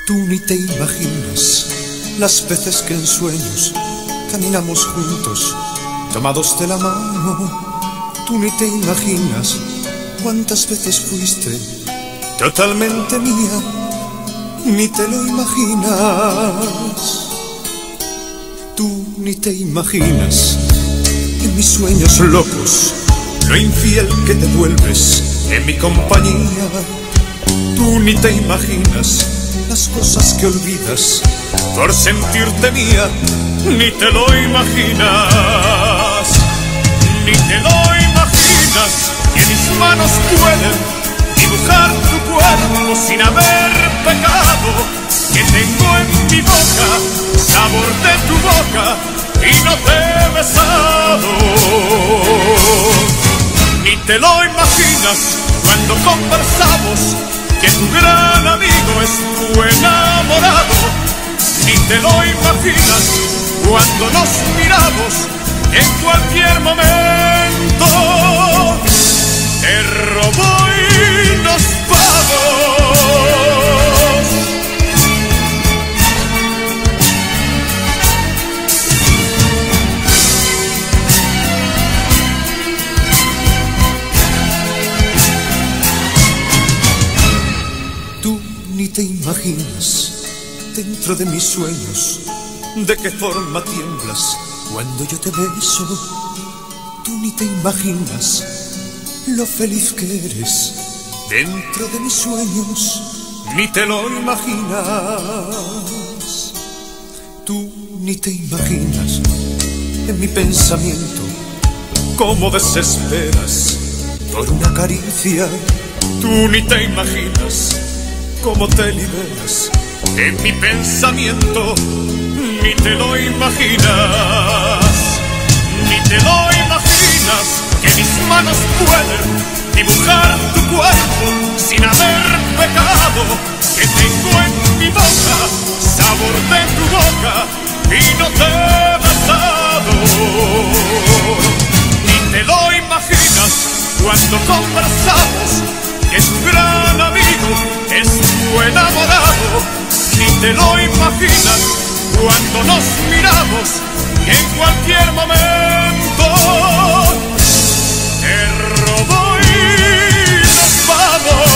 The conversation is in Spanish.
Tú ni te imaginas las veces que en sueños caminamos juntos, tomados de la mano. Tú ni te imaginas cuántas veces fuiste totalmente mía, ni te lo imaginas. Tú ni te imaginas en mis sueños locos lo infiel que te vuelves en mi compañía. Tú ni te imaginas las cosas que olvidas por sentirte mía, ni te lo imaginas. Ni te lo imaginas que mis manos pueden dibujar tu cuerpo sin haber pecado, que tengo en mi boca sabor de tu boca y no te he besado. Ni te lo imaginas cuando conversamos que tu gran amigo es tu enamorado. Ni te lo imaginas cuando nos miramos en cualquier momento. Te robo y nos vamos. Tú ni te imaginas dentro de mis sueños de qué forma tiemblas cuando yo te beso. Tú ni te imaginas lo feliz que eres dentro de mis sueños, ni te lo imaginas. Tú ni te imaginas en mi pensamiento cómo desesperas por una caricia. Tú ni te imaginas cómo te liberas en mi pensamiento, ni te lo imaginas. Ni te lo imaginas que mis manos pueden dibujar tu cuerpo sin haber pecado, que tengo en mi boca sabor de tu boca y no te he besado. Ni te lo imaginas cuando conversamos que tu gran amigo es tu enamorado. Ni te lo imaginas cuando nos miramos en cualquier momento. Te robo y nos vamos.